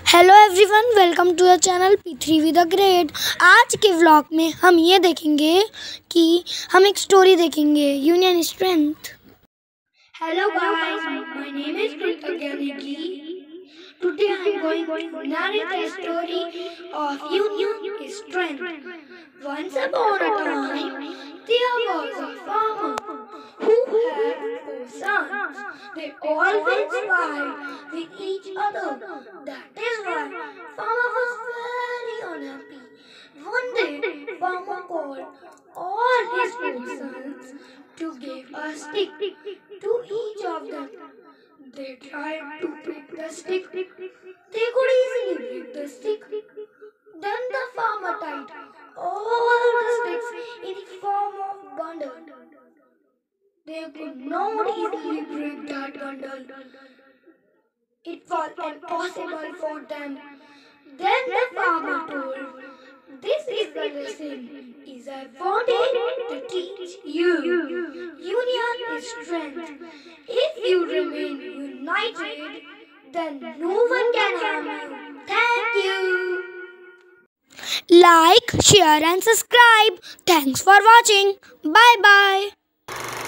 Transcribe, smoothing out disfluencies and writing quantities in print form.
Hello everyone, welcome to the channel P3 with the grade. आज के vlog में हम ये देखेंगे कि हम एक स्टोरी देखेंगे, union strength. Hello guys, my name is Kritagya Negi. Today I am going to narrate the story of Union Strength. Once upon a time, there was a farmer who had 4 sons. They always fight with each other. That is why farmer was very unhappy. One day, farmer called all his 4 sons to give a stick to each of them. They tried to break the stick. They could easily break the stick. Then the farmer tied all the sticks in the form of bundle. They could not easily break that bundle. It was impossible for them. Then the farmer told, "This is the lesson is I wanted to teach you. Union is strength. If you remain united, then no one can harm you." Thank you. Like, share and subscribe. Thanks for watching. Bye bye.